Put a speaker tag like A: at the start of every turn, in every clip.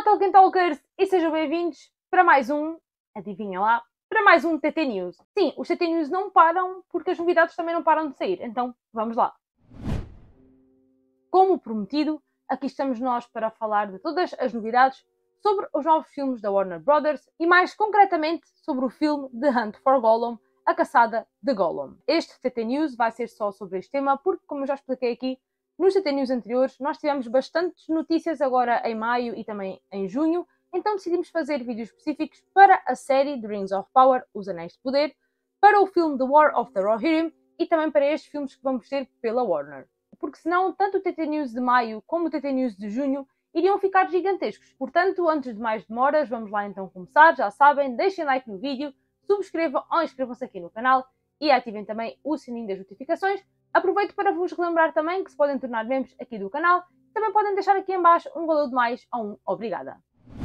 A: Olá Tolkien Talkers e sejam bem-vindos para mais um, adivinha lá, para mais um TT News. Sim, os TT News não param porque as novidades também não param de sair, então vamos lá. Como prometido, aqui estamos nós para falar de todas as novidades sobre os novos filmes da Warner Brothers e mais concretamente sobre o filme The Hunt for Gollum, A Caçada de Gollum. Este TT News vai ser só sobre este tema porque, como eu já expliquei aqui, nos TT News anteriores nós tivemos bastantes notícias agora em maio e também em junho, então decidimos fazer vídeos específicos para a série The Rings of Power, Os Anéis de Poder, para o filme The War of the Rohirrim e também para estes filmes que vamos ter pela Warner. Porque senão, tanto o TT News de maio como o TT News de junho iriam ficar gigantescos. Portanto, antes de mais demoras, vamos lá então começar. Já sabem, deixem like no vídeo, subscrevam ou inscrevam-se aqui no canal e ativem também o sininho das notificações. Aproveito para vos relembrar também que se podem tornar membros aqui do canal. Também podem deixar aqui em baixo um valor de mais ou um obrigada.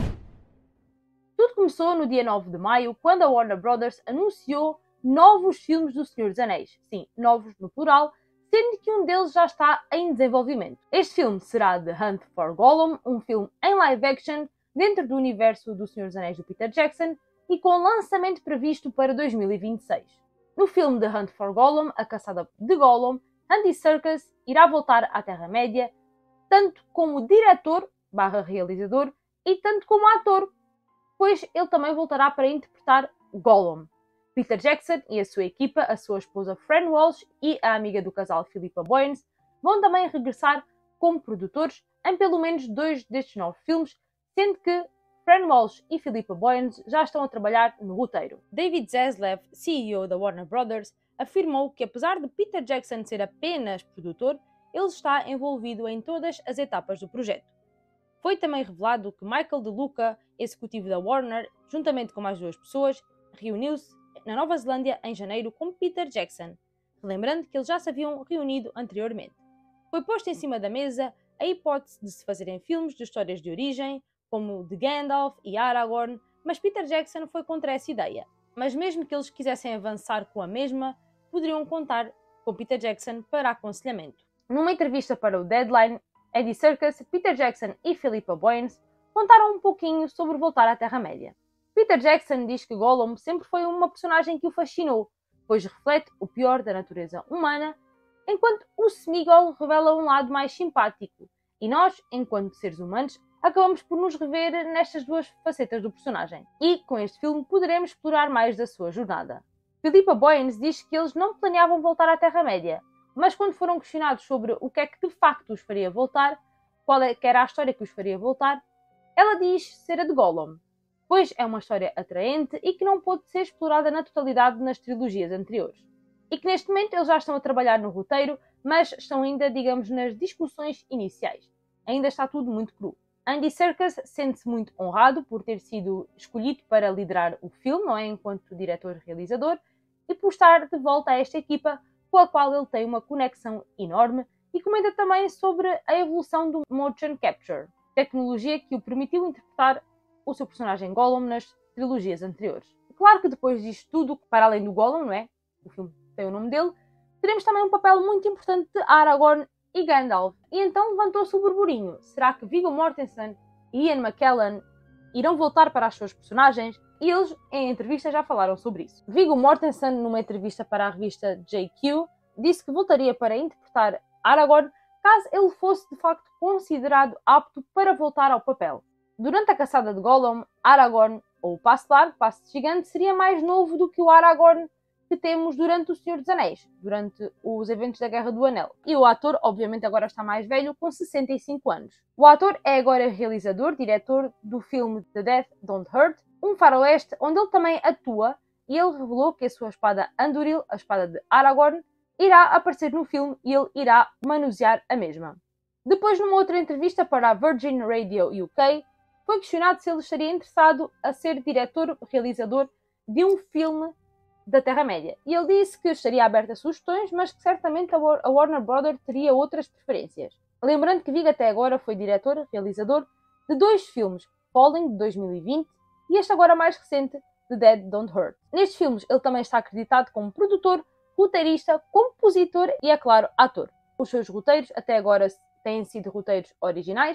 A: Tudo começou no dia 9 de maio, quando a Warner Brothers anunciou novos filmes do Senhor dos Anéis. Sim, novos no plural, sendo que um deles já está em desenvolvimento. Este filme será The Hunt for Gollum, um filme em live action dentro do universo do Senhor dos Anéis do Peter Jackson e com lançamento previsto para 2026. No filme The Hunt for Gollum, A Caçada de Gollum, Andy Serkis irá voltar à Terra-média, tanto como diretor/realizador e tanto como ator, pois ele também voltará para interpretar Gollum. Peter Jackson e a sua equipa, a sua esposa Fran Walsh e a amiga do casal Philippa Boyens, vão também regressar como produtores em pelo menos 2 destes 9 filmes, sendo que Fran Walsh e Philippa Boyens já estão a trabalhar no roteiro. David Zaslav, CEO da Warner Brothers, afirmou que apesar de Peter Jackson ser apenas produtor, ele está envolvido em todas as etapas do projeto. Foi também revelado que Michael De Luca, executivo da Warner, juntamente com mais 2 pessoas, reuniu-se na Nova Zelândia em janeiro com Peter Jackson, lembrando que eles já se haviam reunido anteriormente. Foi posta em cima da mesa a hipótese de se fazerem filmes de histórias de origem, como de Gandalf e Aragorn, mas Peter Jackson foi contra essa ideia. Mas mesmo que eles quisessem avançar com a mesma, poderiam contar com Peter Jackson para aconselhamento. Numa entrevista para o Deadline, Andy Serkis, Peter Jackson e Philippa Boyens contaram um pouquinho sobre voltar à Terra-média. Peter Jackson diz que Gollum sempre foi uma personagem que o fascinou, pois reflete o pior da natureza humana, enquanto o Sméagol revela um lado mais simpático, e nós, enquanto seres humanos, acabamos por nos rever nestas 2 facetas do personagem. E, com este filme, poderemos explorar mais da sua jornada. Philippa Boyens diz que eles não planeavam voltar à Terra-média, mas quando foram questionados sobre o que é que de facto os faria voltar, qual é que era a história que os faria voltar, ela diz ser a de Gollum, pois é uma história atraente e que não pôde ser explorada na totalidade nas trilogias anteriores. E que neste momento eles já estão a trabalhar no roteiro, mas estão ainda, digamos, nas discussões iniciais. Ainda está tudo muito cru. Andy Serkis sente-se muito honrado por ter sido escolhido para liderar o filme, não é? Enquanto diretor-realizador, e por estar de volta a esta equipa com a qual ele tem uma conexão enorme, e comenta também sobre a evolução do motion capture, tecnologia que o permitiu interpretar o seu personagem Gollum nas trilogias anteriores. Claro que depois disto tudo, para além do Gollum, não é? O filme tem o nome dele, teremos também um papel muito importante de Aragorn e Gandalf. E então levantou-se o burburinho. Será que Viggo Mortensen e Ian McKellen irão voltar para as suas personagens? E eles, em entrevista, já falaram sobre isso. Viggo Mortensen, numa entrevista para a revista JQ, disse que voltaria para interpretar Aragorn caso ele fosse, de facto, considerado apto para voltar ao papel. Durante a caçada de Gollum, Aragorn, ou o Passo Largo, Passo Gigante, seria mais novo do que o Aragorn que temos durante o Senhor dos Anéis, durante os eventos da Guerra do Anel. E o ator, obviamente, agora está mais velho, com 65 anos. O ator é agora realizador, diretor do filme The Death Don't Hurt, um faroeste onde ele também atua, e ele revelou que a sua espada Andúril, a espada de Aragorn, irá aparecer no filme e ele irá manusear a mesma. Depois, numa outra entrevista para a Virgin Radio UK, foi questionado se ele estaria interessado a ser diretor-realizador de um filme da Terra-média. E ele disse que estaria aberto a sugestões, mas que certamente a Warner Brothers teria outras preferências. Lembrando que Viggo até agora foi diretor-realizador de 2 filmes, Falling, de 2020, e este agora mais recente, The Dead Don't Hurt. Nestes filmes ele também está acreditado como produtor, roteirista, compositor e, é claro, ator. Os seus roteiros até agora têm sido roteiros originais,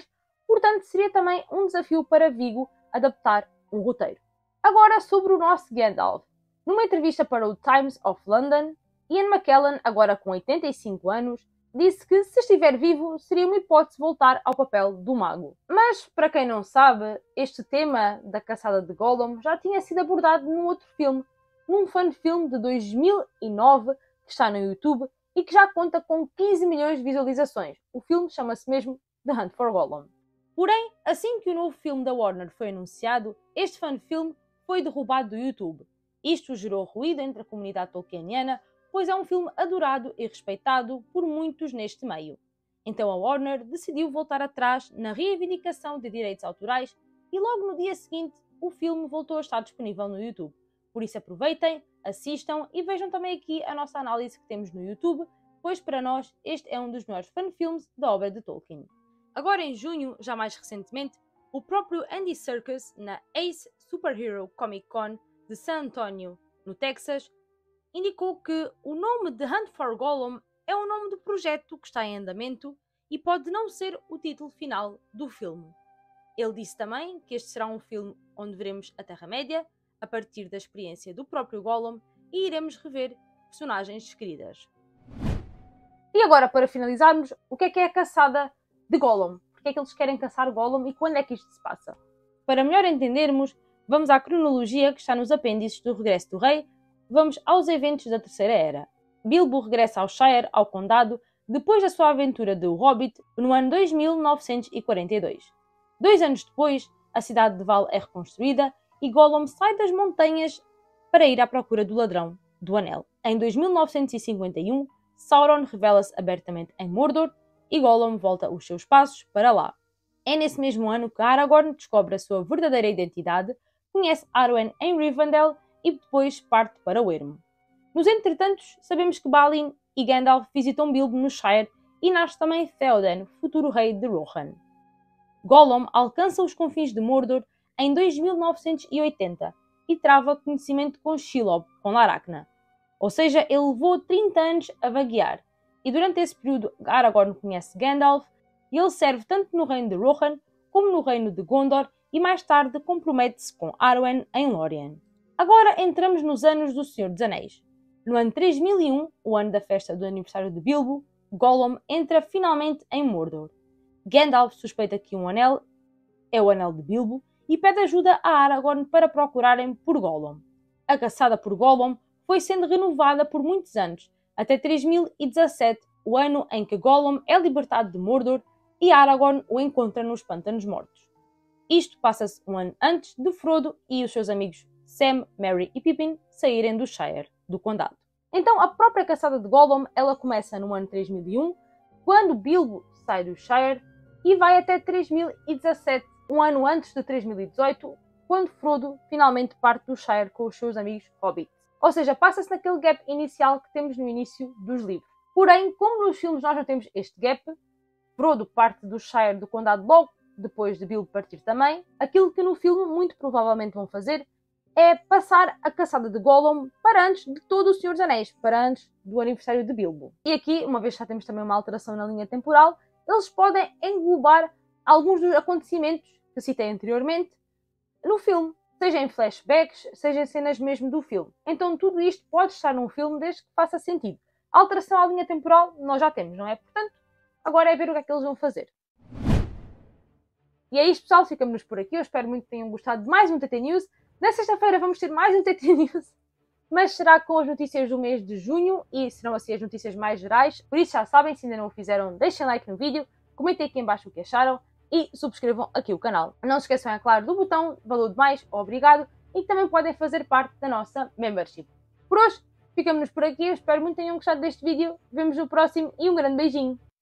A: portanto seria também um desafio para Viggo adaptar um roteiro. Agora sobre o nosso Gandalf. Numa entrevista para o Times of London, Ian McKellen, agora com 85 anos, disse que se estiver vivo seria uma hipótese voltar ao papel do mago. Mas, para quem não sabe, este tema da caçada de Gollum já tinha sido abordado num outro filme, num fan-film de 2009 que está no YouTube e que já conta com 15 milhões de visualizações. O filme chama-se mesmo The Hunt for Gollum. Porém, assim que o novo filme da Warner foi anunciado, este fan-film foi derrubado do YouTube. Isto gerou ruído entre a comunidade tolkieniana, pois é um filme adorado e respeitado por muitos neste meio. Então a Warner decidiu voltar atrás na reivindicação de direitos autorais e logo no dia seguinte o filme voltou a estar disponível no YouTube. Por isso aproveitem, assistam e vejam também aqui a nossa análise que temos no YouTube, pois para nós este é um dos melhores fan-filmes da obra de Tolkien. Agora em junho, já mais recentemente, o próprio Andy Serkis, na Ace Superhero Comic Con de San Antonio, no Texas, indicou que o nome de Hunt for Gollum é o nome do projeto que está em andamento e pode não ser o título final do filme. Ele disse também que este será um filme onde veremos a Terra-média, a partir da experiência do próprio Gollum, e iremos rever personagens queridas. E agora, para finalizarmos, o que é a caçada de Gollum? Porque é que eles querem caçar Gollum e quando é que isto se passa? Para melhor entendermos, vamos à cronologia que está nos apêndices do Regresso do Rei. Vamos aos eventos da Terceira Era. Bilbo regressa ao Shire, ao Condado, depois da sua aventura de O Hobbit, no ano 2942. 2 anos depois, a cidade de Val é reconstruída e Gollum sai das montanhas para ir à procura do ladrão do Anel. Em 2951, Sauron revela-se abertamente em Mordor e Gollum volta os seus passos para lá. É nesse mesmo ano que Aragorn descobre a sua verdadeira identidade, conhece Arwen em Rivendell e depois parte para o Ermo. Nos entretantos, sabemos que Balin e Gandalf visitam Bilbo no Shire e nasce também Theoden, futuro rei de Rohan. Gollum alcança os confins de Mordor em 2980 e trava conhecimento com Shelob, com Laracna. Ou seja, ele levou 30 anos a vaguear, e durante esse período Aragorn conhece Gandalf e ele serve tanto no reino de Rohan como no reino de Gondor e mais tarde compromete-se com Arwen em Lórien. Agora entramos nos anos do Senhor dos Anéis. No ano 3001, o ano da festa do aniversário de Bilbo, Gollum entra finalmente em Mordor. Gandalf suspeita que um anel é o anel de Bilbo e pede ajuda a Aragorn para procurarem por Gollum. A caçada por Gollum foi sendo renovada por muitos anos, até 3017, o ano em que Gollum é libertado de Mordor e Aragorn o encontra nos Pântanos Mortos. Isto passa-se um ano antes de Frodo e os seus amigos Sam, Merry e Pippin saírem do Shire, do Condado. Então a própria caçada de Gollum ela começa no ano 3001, quando Bilbo sai do Shire, e vai até 3017, um ano antes de 3018, quando Frodo finalmente parte do Shire com os seus amigos Hobbits. Ou seja, passa-se naquele gap inicial que temos no início dos livros. Porém, como nos filmes nós não temos este gap, Frodo parte do Shire do Condado logo depois de Bilbo partir também, aquilo que no filme muito provavelmente vão fazer é passar a caçada de Gollum para antes de todo o Senhor dos Anéis, para antes do aniversário de Bilbo. E aqui, uma vez já temos também uma alteração na linha temporal, eles podem englobar alguns dos acontecimentos que citei anteriormente no filme, seja em flashbacks, seja em cenas mesmo do filme. Então tudo isto pode estar num filme desde que faça sentido. A alteração à linha temporal nós já temos, não é? Portanto, agora é ver o que é que eles vão fazer. E é isto, pessoal, ficamos por aqui. Eu espero muito que tenham gostado de mais um TT News. Na sexta-feira vamos ter mais um TT News, mas será com as notícias do mês de junho e serão assim as notícias mais gerais. Por isso já sabem, se ainda não o fizeram, deixem like no vídeo, comentem aqui em baixo o que acharam e subscrevam aqui o canal. Não se esqueçam, é claro, do botão valor de mais ou obrigado e que também podem fazer parte da nossa membership. Por hoje, ficamos por aqui. Eu espero muito que tenham gostado deste vídeo. Vemos no próximo e um grande beijinho.